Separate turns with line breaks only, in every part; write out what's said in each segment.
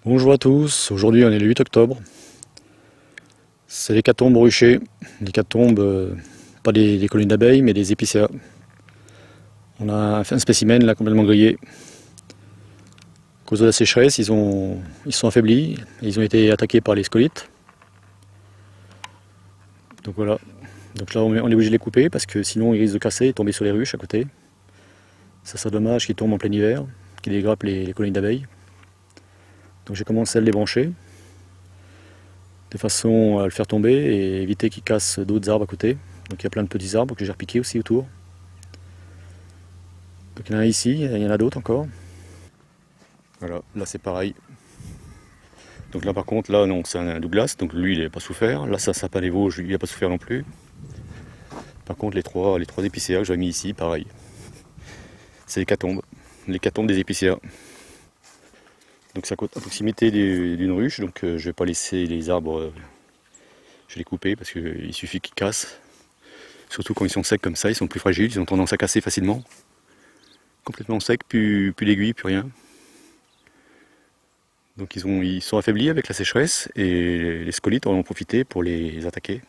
Bonjour à tous, aujourd'hui on est le 8 octobre. C'est l'hécatombe au rucher. L'hécatombe, pas des colonies d'abeilles mais des épicéas. On a un spécimen là complètement grillé. À cause de la sécheresse, ils sont affaiblis, et ils ont été attaqués par les scolites. Donc voilà. Donc là on est obligé de les couper parce que sinon ils risquent de casser et tomber sur les ruches à côté. Ça serait dommage qu'ils tombent en plein hiver, qu'ils dégrappent les colonies d'abeilles. Donc j'ai commencé à les débrancher de façon à le faire tomber et éviter qu'il casse d'autres arbres à côté. Donc il y a plein de petits arbres que j'ai repiqués aussi autour. Donc il y en a ici, il y en a d'autres encore. Voilà, là c'est pareil. Donc là par contre, là non, c'est un Douglas, donc lui il n'a pas souffert. Là ça sapin des Vosges, il n'a pas souffert non plus. Par contre les trois épicéas que j'avais mis ici, pareil. C'est l'hécatombe des épicéas. Donc c'est à proximité d'une ruche, donc je ne vais pas laisser les arbres, je vais les couper parce qu'il suffit qu'ils cassent. Surtout quand ils sont secs comme ça, ils sont plus fragiles, ils ont tendance à casser facilement. Complètement secs, plus d'aiguilles, plus rien. Donc ils sont affaiblis avec la sécheresse et les scolites en ont profité pour les attaquer.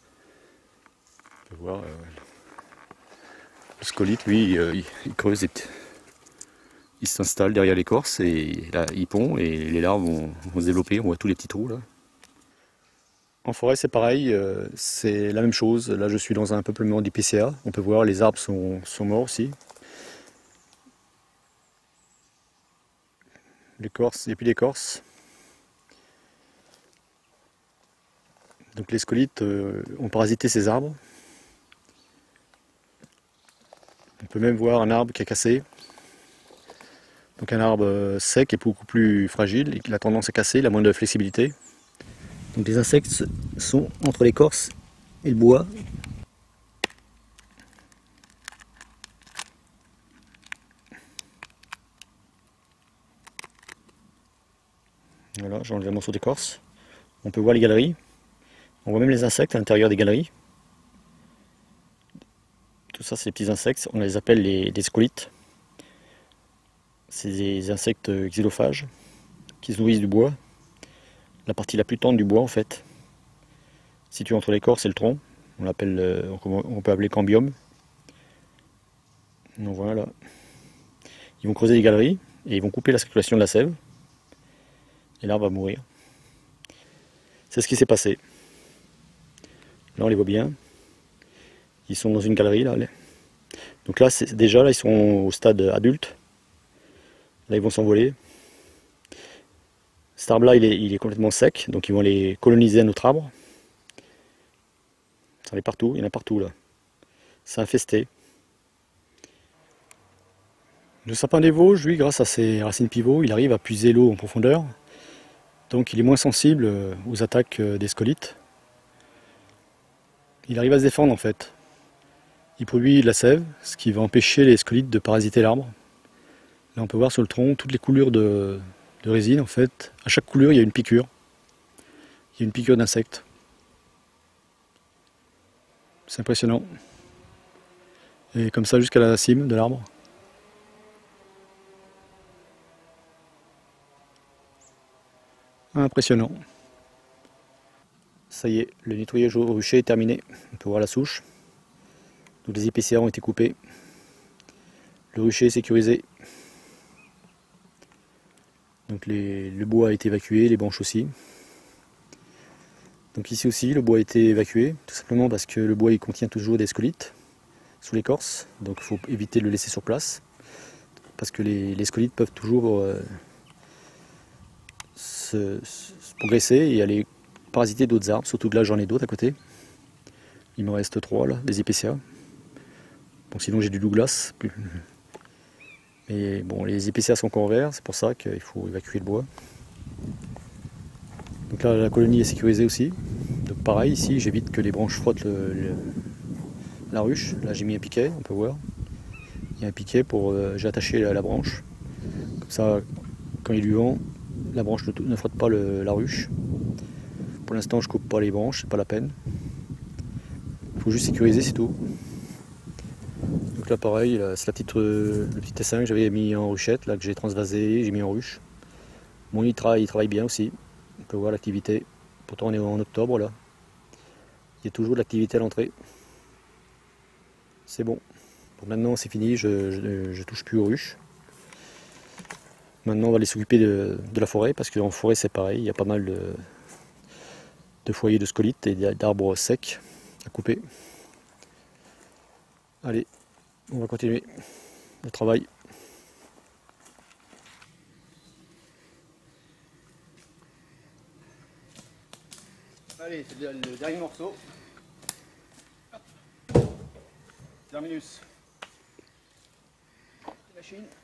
On peut voir, le scolite lui il creuse il s'installe derrière l'écorce et là il pond et les larves vont se développer, on voit tous les petits trous là. En forêt c'est pareil, c'est la même chose. Là je suis dans un peuplement d'épicéas, on peut voir les arbres sont morts aussi. L'écorce, il n'y a plus d'écorce. Donc les scolites ont parasité ces arbres. On peut même voir un arbre qui a cassé. Donc un arbre sec est beaucoup plus fragile et qui a tendance à casser, il a moins de flexibilité. Donc les insectes sont entre l'écorce et le bois. Voilà, j'ai enlevé un morceau d'écorce. On peut voir les galeries. On voit même les insectes à l'intérieur des galeries. Tout ça, c'est des petits insectes, on les appelle des scolites. C'est des insectes xylophages qui se nourrissent du bois. La partie la plus tendre du bois en fait. Située entre l'écorce et le tronc. On peut appeler cambium. Donc voilà. Ils vont creuser des galeries et ils vont couper la circulation de la sève. Et l'arbre va mourir. C'est ce qui s'est passé. Là on les voit bien. Ils sont dans une galerie là. Donc là, déjà là, ils sont au stade adulte. Là ils vont s'envoler. Cet arbre là il est complètement sec, donc ils vont aller coloniser un autre arbre. Ça en est partout, il y en a partout là. C'est infesté. Le sapin des Vosges, lui, grâce à ses racines pivots, il arrive à puiser l'eau en profondeur. Donc il est moins sensible aux attaques des scolites. Il arrive à se défendre en fait. Il produit de la sève, ce qui va empêcher les scolites de parasiter l'arbre. Là on peut voir sur le tronc toutes les coulures de résine en fait. À chaque coulure il y a une piqûre. Il y a une piqûre d'insecte. C'est impressionnant. Et comme ça jusqu'à la cime de l'arbre. Impressionnant. Ça y est, le nettoyage au rucher est terminé. On peut voir la souche. Donc les épicéas ont été coupés. Le rucher est sécurisé. Donc le bois a été évacué, les branches aussi. Donc ici aussi, le bois a été évacué, tout simplement parce que le bois il contient toujours des scolites sous l'écorce. Donc il faut éviter de le laisser sur place. Parce que les scolites peuvent toujours se progresser et aller parasiter d'autres arbres, surtout que là j'en ai d'autres à côté. Il me reste 3 là, des épicéas. Bon sinon j'ai du Douglas. Mais bon, les épicéas sont encore verts, c'est pour ça qu'il faut évacuer le bois. Donc là la colonie est sécurisée aussi. Donc pareil ici j'évite que les branches frottent la ruche. Là j'ai mis un piquet, on peut voir. Il y a un piquet pour j'ai attaché la branche. Comme ça quand il y a du vent, la branche ne frotte pas la ruche. Pour l'instant je coupe pas les branches, c'est pas la peine. Il faut juste sécuriser, c'est tout. Donc là pareil, c'est le petit essaim que j'avais mis en ruchette, là que j'ai transvasé, j'ai mis en ruche. Bon, il travaille bien aussi. On peut voir l'activité. Pourtant on est en octobre là. Il y a toujours de l'activité à l'entrée. C'est bon. Bon, maintenant c'est fini, je touche plus aux ruches. Maintenant on va aller s'occuper de la forêt, parce qu'en forêt c'est pareil, il y a pas mal de foyers de scolytes et d'arbres secs à couper. Allez, on va continuer le travail. Allez, c'est le dernier morceau. Terminus. Machine.